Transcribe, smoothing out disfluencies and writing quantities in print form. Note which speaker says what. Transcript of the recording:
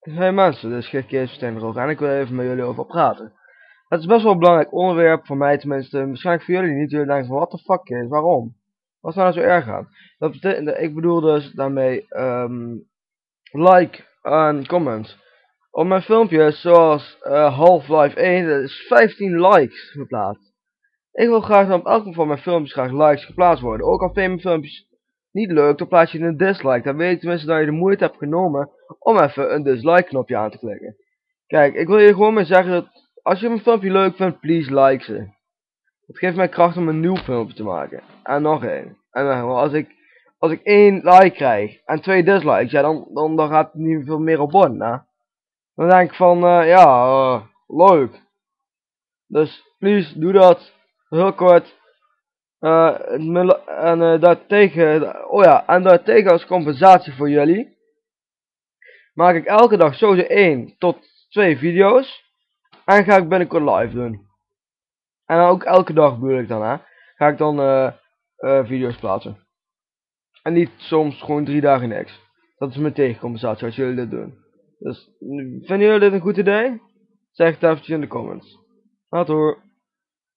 Speaker 1: Hey mensen, dit is Geert Kees van en ik wil even met jullie over praten. Het is best wel een belangrijk onderwerp, voor mij tenminste, waarschijnlijk voor jullie niet. Jullie denken van, what the fuck is, waarom? Wat is nou zo erg aan? Dat betekent, ik bedoel dus daarmee, like en comment. Op mijn filmpjes, zoals Half-Life 1, dat is 15 likes geplaatst. Ik wil graag dat op elk van mijn filmpjes graag likes geplaatst worden. Ook al vind je mijn filmpjes niet leuk, dan plaats je een dislike. Dan weet je tenminste dat je de moeite hebt genomen om even een dislike knopje aan te klikken. Kijk, ik wil je gewoon maar zeggen dat als je mijn filmpje leuk vindt, please like ze. Het geeft mij kracht om een nieuw filmpje te maken. En nog één. En als ik 1 like krijg en 2 dislikes, ja dan gaat het niet veel meer op worden, hè. Dan denk ik van, leuk. Dus please, doe dat. Heel kort. Daartegen als compensatie voor jullie maak ik elke dag sowieso 1 tot 2 video's en ga ik binnenkort live doen. En dan ook elke dag bedoel ik dan, hè. Ga ik dan video's plaatsen. En niet soms gewoon 3 dagen niks. Dat is mijn tegencompensatie als jullie dit doen. Dus vinden jullie dit een goed idee? Zeg het eventjes in de comments. Later hoor.